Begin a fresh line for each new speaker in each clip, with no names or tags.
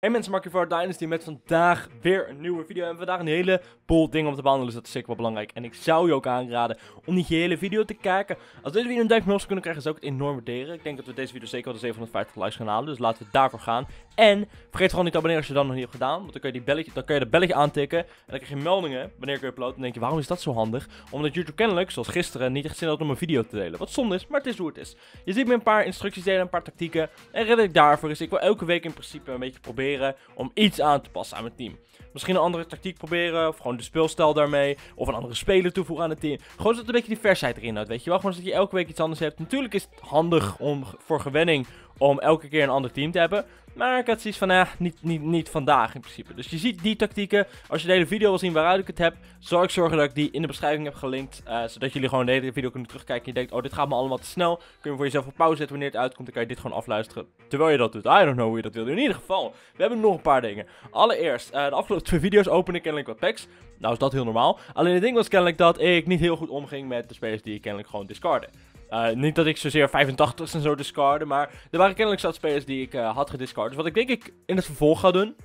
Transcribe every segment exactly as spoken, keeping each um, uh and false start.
Hey mensen, Mark hier voor Dynasty met vandaag weer een nieuwe video. En vandaag een hele boel dingen om te behandelen, dus dat is zeker wel belangrijk. En ik zou je ook aanraden om niet je hele video te kijken. Als deze video een duimpje omhoog zou kunnen krijgen, zou ik het enorm waarderen. Ik denk dat we deze video zeker wel de zevenhonderdvijftig likes gaan halen, dus laten we daarvoor gaan. En vergeet gewoon niet te abonneren als je dat nog niet hebt gedaan, want dan kun je, die belletje, dan kun je dat belletje aantikken. En dan krijg je meldingen wanneer ik upload. En dan denk je, waarom is dat zo handig? Omdat YouTube kennelijk, zoals gisteren, niet echt zin had om een video te delen. Wat zonde is, maar het is hoe het is. Je ziet me een paar instructies delen, een paar tactieken. En reden ik daarvoor is, ik wil elke week in principe een beetje proberen om iets aan te passen aan mijn team. Misschien een andere tactiek proberen, of gewoon de speelstijl daarmee, of een andere speler toevoegen aan het team. Gewoon zodat een beetje diversiteit erin houdt, weet je wel. Gewoon zodat je elke week iets anders hebt. Natuurlijk is het handig om, voor gewenning om elke keer een ander team te hebben. Maar ik had zoiets van, eh, niet, niet, niet vandaag in principe. Dus je ziet die tactieken. Als je de hele video wil zien waaruit ik het heb, zal ik zorgen dat ik die in de beschrijving heb gelinkt. Uh, zodat jullie gewoon de hele video kunnen terugkijken. En je denkt, oh, dit gaat me allemaal te snel. Kun je voor jezelf op pauze zetten wanneer het uitkomt. Dan kan je dit gewoon afluisteren terwijl je dat doet. I don't know hoe je dat wil doen. In ieder geval, we hebben nog een paar dingen. Allereerst, uh, de afgelopen twee video's open ik kennelijk wat packs. Nou is dat heel normaal. Alleen het ding was kennelijk dat ik niet heel goed omging met de spelers die ik kennelijk gewoon discarde. Uh, niet dat ik zozeer vijfentachtig's en zo discarde, maar er waren kennelijk zat spelers die ik uh, had gediscard. Dus wat ik denk ik in het vervolg ga doen,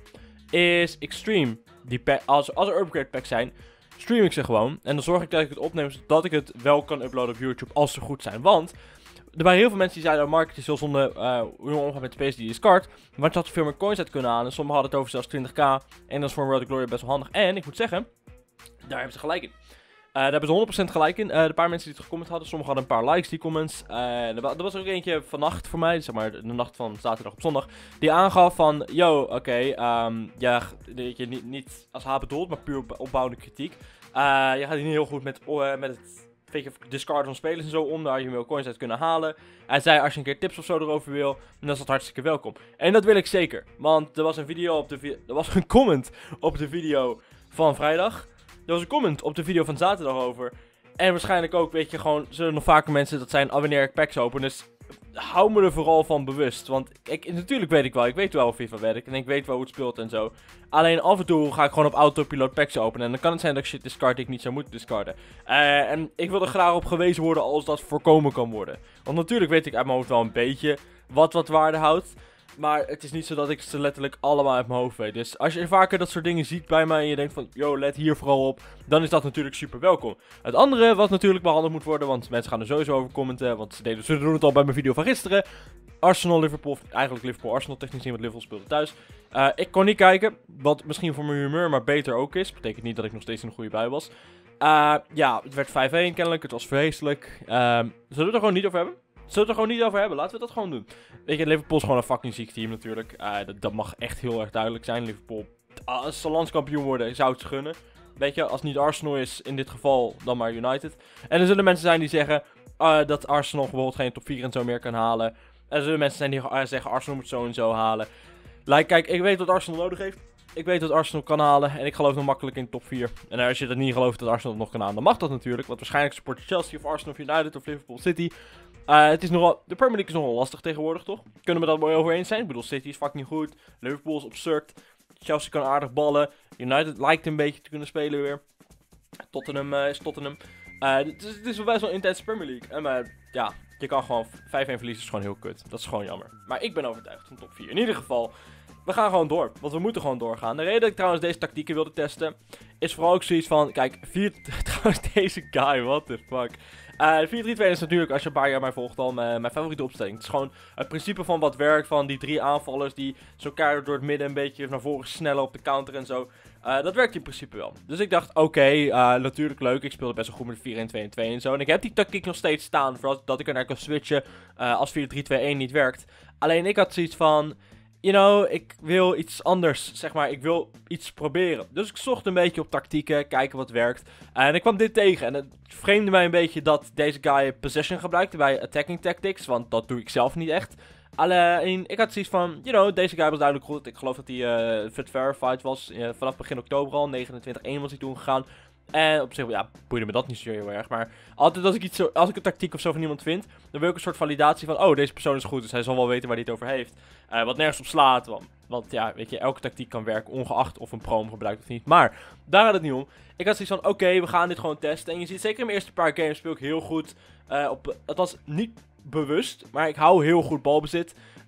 is ik stream die pack, als, als er upgrade packs zijn, stream ik ze gewoon. En dan zorg ik dat ik het opneem, zodat ik het wel kan uploaden op YouTube als ze goed zijn. Want er waren heel veel mensen die zeiden, oh Mark, het is heel zonde uh, hoe je omgaat met de spelers die je discard. Want je had veel meer coins uit kunnen halen. Sommigen hadden het over zelfs twintig k. En dat is voor een World of Glory best wel handig. En ik moet zeggen, daar hebben ze gelijk in. Uh, daar hebben ze honderd procent gelijk in. Uh, de paar mensen die het gecomment hadden. Sommigen hadden een paar likes, die comments. Uh, er, er was ook eentje vannacht voor mij. Zeg maar de nacht van zaterdag op zondag. Die aangaf van, yo, oké. Okay, um, ja, je, niet, niet als haat bedoeld, maar puur opbouwende kritiek. Uh, je gaat hier niet heel goed met, uh, met het weet je, discarden van spelers en zo om. Daar je wel coins uit kunnen halen. Hij zei, als je een keer tips of zo erover wil, dan is dat hartstikke welkom. En dat wil ik zeker. Want er was een video op de vi er was een comment op de video van vrijdag. Er was een comment op de video van zaterdag over. En waarschijnlijk ook, weet je, gewoon, zullen nog vaker mensen dat zijn, wanneer ik packs open. Dus hou me er vooral van bewust. Want ik, natuurlijk weet ik wel, ik weet wel hoe FIFA werkt. En ik weet wel hoe het speelt en zo. Alleen af en toe ga ik gewoon op autopilot packs openen. En dan kan het zijn dat ik shit discard die ik niet zou moeten discarden. Uh, en ik wil er graag op gewezen worden als dat voorkomen kan worden. Want natuurlijk weet ik uit mijn hoofd wel een beetje wat wat waarde houdt. Maar het is niet zo dat ik ze letterlijk allemaal uit mijn hoofd weet. Dus als je vaker dat soort dingen ziet bij mij en je denkt van, yo, let hier vooral op, dan is dat natuurlijk super welkom. Het andere wat natuurlijk behandeld moet worden, want mensen gaan er sowieso over commenten, want ze, deden, ze doen het al bij mijn video van gisteren. Arsenal, Liverpool, eigenlijk Liverpool, Arsenal technisch niet, want Liverpool speelde thuis. Uh, ik kon niet kijken, wat misschien voor mijn humeur maar beter ook is. Betekent niet dat ik nog steeds in een goede bui was. Uh, ja, het werd vijf-een kennelijk, het was vreselijk. Uh, zullen we het er gewoon niet over hebben? Zullen we het er gewoon niet over hebben? Laten we dat gewoon doen. Weet je, Liverpool is gewoon een fucking ziek team natuurlijk. Uh, dat, dat mag echt heel erg duidelijk zijn. Liverpool, als ze landskampioen worden, zou het ze gunnen. Weet je, als het niet Arsenal is, in dit geval, dan maar United. En er zullen mensen zijn die zeggen uh, dat Arsenal bijvoorbeeld geen top vier en zo meer kan halen. En er zullen mensen zijn die uh, zeggen Arsenal moet zo en zo halen. Like, kijk, ik weet wat Arsenal nodig heeft. Ik weet dat Arsenal kan halen en ik geloof nog makkelijk in de top vier. En als je dat niet gelooft dat Arsenal het nog kan halen, dan mag dat natuurlijk. Want waarschijnlijk support je Chelsea of Arsenal of United of Liverpool City. Uh, het is nogal, de Premier League is nogal lastig tegenwoordig, toch? Kunnen we dat mooi over eens zijn? Ik bedoel, City is fucking goed. Liverpool is absurd. Chelsea kan aardig ballen. United lijkt een beetje te kunnen spelen weer. Tottenham uh, is Tottenham. Uh, het, is, het is wel best wel een intense Premier League. En uh, ja, je kan gewoon vijf-een verliezen, is gewoon heel kut. Dat is gewoon jammer. Maar ik ben overtuigd van top vier. In ieder geval, we gaan gewoon door. Want we moeten gewoon doorgaan. De reden dat ik trouwens deze tactieken wilde testen, is vooral ook zoiets van, kijk, vier, trouwens deze guy, what the fuck. Uh, vier drie twee is natuurlijk, als je een paar jaar mij volgt, al mijn, mijn favoriete opstelling. Het is gewoon het principe van wat werkt, van die drie aanvallers die zo elkaar door het midden een beetje naar voren snellen op de counter en zo. Uh, dat werkt in principe wel. Dus ik dacht, oké, okay, uh, natuurlijk leuk. Ik speelde best wel goed met vier een twee en twee en zo. En ik heb die tactiek nog steeds staan, vooral dat ik er naar kan switchen uh, als vier drie twee een niet werkt. Alleen ik had zoiets van, you know, ik wil iets anders, zeg maar, ik wil iets proberen. Dus ik zocht een beetje op tactieken, kijken wat werkt. Uh, en ik kwam dit tegen en het vreemde mij een beetje dat deze guy possession gebruikte bij attacking tactics, want dat doe ik zelf niet echt. Alleen, ik had zoiets van, you know, deze guy was duidelijk goed. Ik geloof dat hij uh, fit verified was, uh, vanaf begin oktober al, negenentwintig één was hij toen gegaan. En op zich, ja, boeide me dat niet zo heel erg. Maar altijd als ik, iets zo, als ik een tactiek of zo van iemand vind, dan wil ik een soort validatie van, oh, deze persoon is goed, dus hij zal wel weten waar hij het over heeft. Uh, wat nergens op slaat, want, want ja, weet je, elke tactiek kan werken, ongeacht of een pro hem gebruikt of niet. Maar, daar gaat het niet om. Ik had zoiets van, oké, okay, we gaan dit gewoon testen. En je ziet, zeker in mijn eerste paar games speel ik heel goed. Uh, op, het was niet bewust, maar ik hou heel goed balbezit.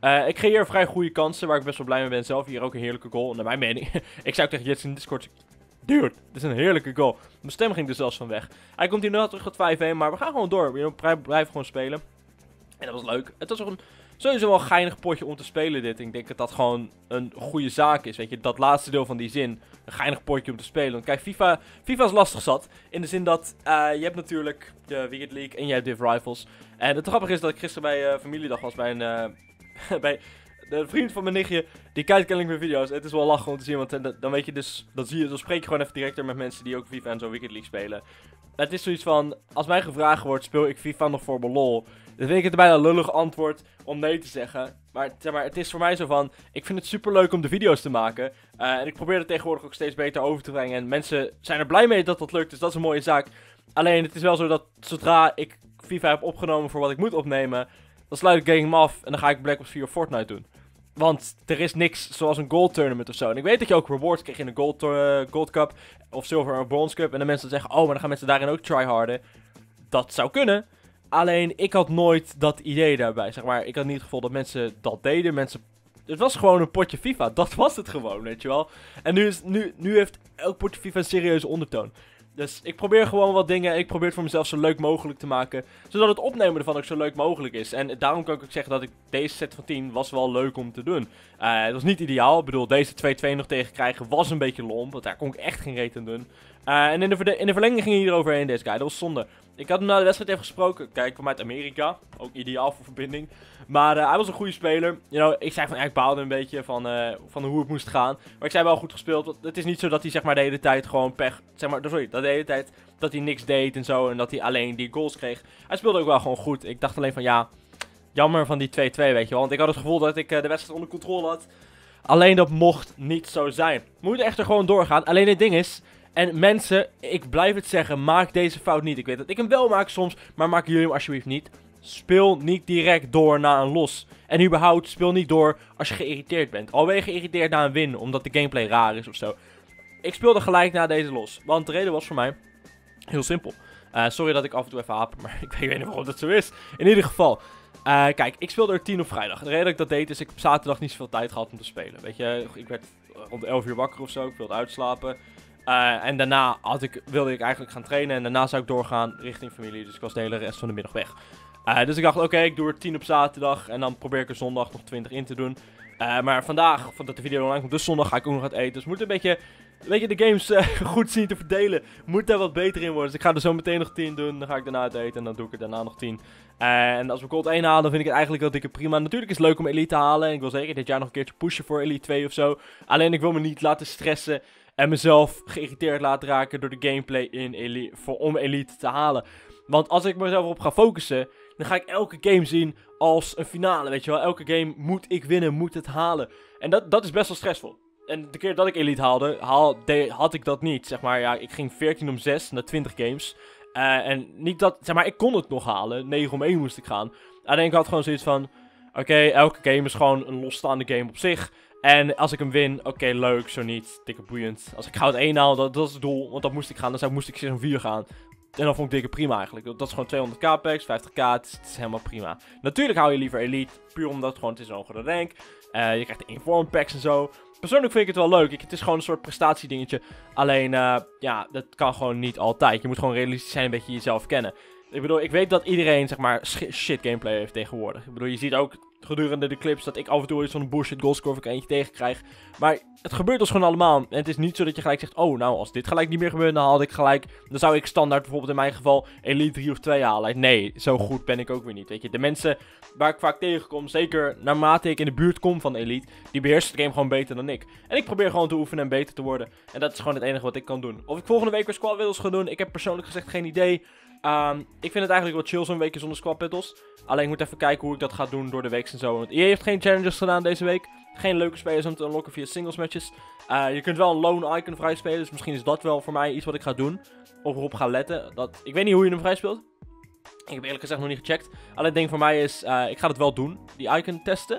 Uh, ik creëer vrij goede kansen, waar ik best wel blij mee ben zelf. Hier ook een heerlijke goal, naar mijn mening. Ik zou tegen Jets in Discord... Dude, dit is een heerlijke goal. Mijn stem ging er zelfs van weg. Hij komt hier nu terug tot vijf een, maar we gaan gewoon door. We blijven gewoon spelen. En dat was leuk. Het was ook een, sowieso wel een geinig potje om te spelen dit. Ik denk dat dat gewoon een goede zaak is. Weet je, dat laatste deel van die zin. Een geinig potje om te spelen. Want kijk, FIFA, FIFA is lastig zat. In de zin dat uh, je hebt natuurlijk de Wicked League en je hebt Div Rivals. En het grappige is dat ik gisteren bij uh, familiedag was bij een... Uh, bij de vriend van mijn nichtje, die kijkt kennelijk mijn video's. Het is wel lachen om te zien, want uh, dan weet je dus, dan zie je, dan spreek je gewoon even directer met mensen die ook FIFA en zo Wicked League spelen. Het is zoiets van, als mij gevraagd wordt, speel ik FIFA nog voor mijn lol? Dan vind ik het bijna lullig antwoord om nee te zeggen. Maar, zeg maar het is voor mij zo van, ik vind het super leuk om de video's te maken. Uh, en ik probeer het tegenwoordig ook steeds beter over te brengen. En mensen zijn er blij mee dat dat lukt, dus dat is een mooie zaak. Alleen, het is wel zo dat zodra ik FIFA heb opgenomen voor wat ik moet opnemen, dan sluit ik game af en dan ga ik Black Ops vier of Fortnite doen. Want er is niks zoals een gold tournament of zo. En ik weet dat je ook rewards krijgt in een gold, uh, gold cup of silver of bronze cup. En de mensen zeggen, oh, maar dan gaan mensen daarin ook tryharden. Dat zou kunnen. Alleen, ik had nooit dat idee daarbij, zeg maar. Ik had niet het gevoel dat mensen dat deden. Mensen... Het was gewoon een potje FIFA. Dat was het gewoon, weet je wel. En nu, is, nu, nu heeft elk potje FIFA een serieuze ondertoon. Dus ik probeer gewoon wat dingen, ik probeer het voor mezelf zo leuk mogelijk te maken. Zodat het opnemen ervan ook zo leuk mogelijk is. En daarom kan ik ook zeggen dat ik deze set van tien was wel leuk om te doen. Uh, het was niet ideaal, ik bedoel deze twee twee nog tegen krijgen was een beetje lomp. Want daar kon ik echt geen reet aan doen. Uh, en in de, in de verlenging ging hij eroverheen deze guy, dat was zonde. Ik had hem na de wedstrijd even gesproken, kijk, ik kwam uit Amerika. Ook ideaal voor verbinding. Maar uh, hij was een goede speler. You know, ik zei van, ja, ik baalde een beetje van, uh, van hoe het moest gaan. Maar ik zei wel goed gespeeld. Want het is niet zo dat hij zeg maar de hele tijd gewoon pech... Zeg maar, sorry, dat de hele tijd dat hij niks deed en zo. En dat hij alleen die goals kreeg. Hij speelde ook wel gewoon goed. Ik dacht alleen van, ja, jammer van die twee twee, weet je wel. Want ik had het gevoel dat ik uh, de wedstrijd onder controle had. Alleen dat mocht niet zo zijn. We moeten echter gewoon doorgaan. Alleen het ding is... En mensen, ik blijf het zeggen, maak deze fout niet. Ik weet dat ik hem wel maak soms, maar maak jullie hem alsjeblieft niet. Speel niet direct door na een los. En überhaupt, speel niet door als je geïrriteerd bent. Al ben je geïrriteerd na een win, omdat de gameplay raar is of zo. Ik speelde gelijk na deze los. Want de reden was voor mij heel simpel. Uh, sorry dat ik af en toe even haper, maar ik weet niet waarom dat zo is. In ieder geval, uh, kijk, ik speelde er tien op vrijdag. De reden dat ik dat deed is, ik heb zaterdag niet zoveel tijd gehad om te spelen. Weet je, ik werd rond elf uur wakker of zo, ik wilde uitslapen. Uh, en daarna had ik, wilde ik eigenlijk gaan trainen en daarna zou ik doorgaan richting familie. Dus ik was de hele rest van de middag weg. Uh, dus ik dacht, oké, okay, ik doe er tien op zaterdag en dan probeer ik er zondag nog twintig in te doen. Uh, maar vandaag, voordat de video online komt, dus zondag ga ik ook nog wat eten. Dus we moeten een beetje, een beetje de games uh, goed zien te verdelen. Moet daar wat beter in worden. Dus ik ga er zo meteen nog tien doen, dan ga ik daarna het eten en dan doe ik er daarna nog tien. Uh, en als we Gold één halen, dan vind ik het eigenlijk wel dikke prima. Natuurlijk is het leuk om Elite te halen en ik wil zeker dit jaar nog een keertje pushen voor Elite twee of zo. Alleen ik wil me niet laten stressen. En mezelf geïrriteerd laten raken door de gameplay in Elite, voor, om Elite te halen. Want als ik mezelf op ga focussen, dan ga ik elke game zien als een finale, weet je wel. Elke game moet ik winnen, moet het halen. En dat, dat is best wel stressvol. En de keer dat ik Elite haalde, haal, de, had ik dat niet. Zeg maar, ja, ik ging veertien om zes naar twintig games. Uh, en niet dat, zeg maar, ik kon het nog halen. negen om één moest ik gaan. Alleen ik had gewoon zoiets van, oké, okay, elke game is gewoon een losstaande game op zich. En als ik hem win, oké, okay, leuk, zo niet, dikke boeiend. Als ik goud één haal, dat, dat is het doel, want dat moest ik gaan. Dan zou, moest ik seizoen vier gaan. En dan vond ik dikke prima eigenlijk. Dat is gewoon tweehonderd k packs, vijftig k, het is, het is helemaal prima. Natuurlijk hou je liever Elite, puur omdat het gewoon, het is een hogere rank. Uh, je krijgt de inform packs en zo. Persoonlijk vind ik het wel leuk. Ik, het is gewoon een soort prestatiedingetje. Alleen, uh, ja, dat kan gewoon niet altijd. Je moet gewoon realistisch zijn, een beetje jezelf kennen. Ik bedoel, ik weet dat iedereen, zeg maar, shit gameplay heeft tegenwoordig. Ik bedoel, je ziet ook gedurende de clips dat ik af en toe iets van een bullshit goalscore of ik eentje tegenkrijg. Maar het gebeurt ons gewoon allemaal. En het is niet zo dat je gelijk zegt, oh, nou, als dit gelijk niet meer gebeurt, dan haal ik gelijk, dan zou ik standaard bijvoorbeeld in mijn geval Elite drie of twee halen. Nee, zo goed ben ik ook weer niet, weet je. De mensen waar ik vaak tegenkom, zeker naarmate ik in de buurt kom van Elite, die beheersen de game gewoon beter dan ik. En ik probeer gewoon te oefenen en beter te worden. En dat is gewoon het enige wat ik kan doen. Of ik volgende week weer squad battles ga doen, ik heb persoonlijk gezegd geen idee. Um, ik vind het eigenlijk wel chill zo'n weekje zonder squad battles. Alleen ik moet even kijken hoe ik dat ga doen door de week en zo. Want E A heeft geen challenges gedaan deze week. Geen leuke spelers om te unlocken via singles matches. Uh, je kunt wel een lone icon vrij spelen. Dus misschien is dat wel voor mij iets wat ik ga doen. Of erop ga letten. Dat, ik weet niet hoe je hem vrij speelt. Ik heb eerlijk gezegd nog niet gecheckt. Alleen het ding voor mij is, uh, ik ga het wel doen. Die icon testen.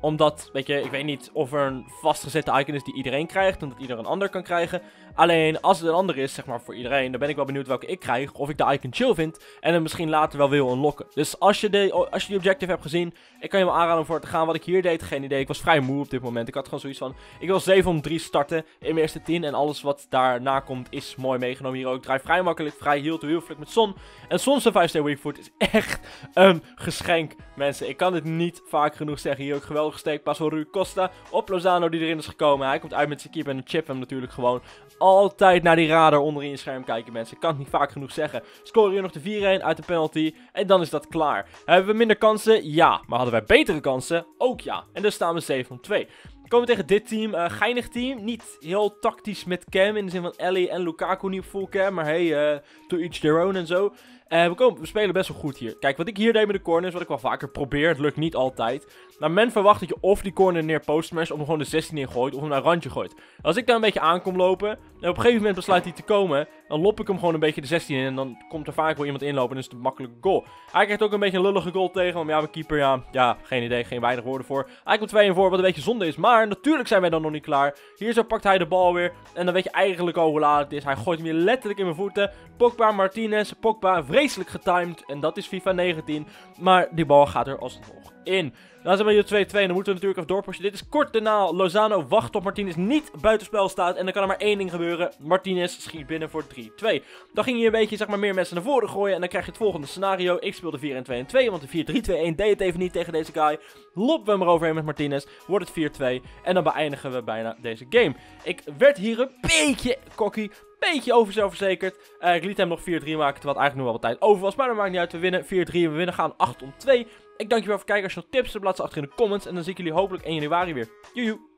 Omdat, weet je, ik weet niet of er een vastgezette icon is die iedereen krijgt. En dat ieder een ander kan krijgen. Alleen, als het een ander is, zeg maar voor iedereen, dan ben ik wel benieuwd welke ik krijg. Of ik de icon chill vind. En hem misschien later wel wil unlocken. Dus als je, de, als je die objective hebt gezien, ik kan je wel aanraden om voor te gaan. Wat ik hier deed, geen idee. Ik was vrij moe op dit moment. Ik had gewoon zoiets van, ik wil zeven om drie starten in mijn eerste tien. En alles wat daarna komt is mooi meegenomen hier ook. Ik draai vrij makkelijk, vrij heel to heel flik met Son. En Son's vijf ster weak foot is echt een geschenk, mensen. Ik kan het niet vaak genoeg zeggen. Hier ook geweldig steekpas van Rui Costa op Lozano die erin is gekomen. Hij komt uit met zijn keeper en een chip hem natuurlijk gewoon. Altijd naar die radar onderin je scherm kijken, mensen. Ik kan het niet vaak genoeg zeggen. Scoren hier nog de vier een uit de penalty. En dan is dat klaar. Hebben we minder kansen? Ja. Maar hadden wij betere kansen? Ook ja. En dus staan we zeven om twee. We komen tegen dit team. Uh, geinig team. Niet heel tactisch met cam. In de zin van Ellie en Lukaku niet op full cam. Maar hey, uh, to each their own en zo. Uh, we, komen, we spelen best wel goed hier. Kijk, wat ik hier deed met de corners, wat ik wel vaker probeer. Het lukt niet altijd. Maar men verwacht dat je of die corner neer postmash, of hem gewoon de zestien in gooit, of hem naar een randje gooit. Als ik daar een beetje aan kom lopen, en op een gegeven moment besluit hij te komen, dan lop ik hem gewoon een beetje de zestien in. En dan komt er vaak wel iemand inlopen en is het een makkelijke goal. Hij krijgt ook een beetje een lullige goal tegen, want ja, mijn keeper, ja, ja, geen idee, geen weinig woorden voor. Hij komt twee in voor, wat een beetje zonde is. Maar natuurlijk zijn wij dan nog niet klaar. Hier zo pakt hij de bal weer. En dan weet je eigenlijk al hoe laat het is. Hij gooit hem weer letterlijk in mijn voeten. Pogba, Martinez, Pogba, vreselijk getimed. En dat is FIFA negentien. Maar die bal gaat er alsnog in. Dan zijn we hier twee twee en dan moeten we natuurlijk even doorpushen. Dit is kort daarna. Lozano wacht tot Martinez niet buitenspel staat. En dan kan er maar één ding gebeuren. Martinez schiet binnen voor drie twee. Dan ging je een beetje, zeg maar, meer mensen naar voren gooien. En dan krijg je het volgende scenario. Ik speelde vier en twee en twee. Want de vier drie twee een deed het even niet tegen deze guy. Lopen we hem eroverheen met Martinez. Wordt het vier twee. En dan beëindigen we bijna deze game. Ik werd hier een beetje cocky. Beetje over zelfverzekerd. Uh, ik liet hem nog vier drie maken, terwijl het eigenlijk nog wel wat tijd over was. Maar dat maakt niet uit. We winnen vier drie en we winnen gaan acht om twee. Ik dank je wel voor het kijken. Als je nog tips hebt, laat ze achter in de comments. En dan zie ik jullie hopelijk één januari weer. Joejoe.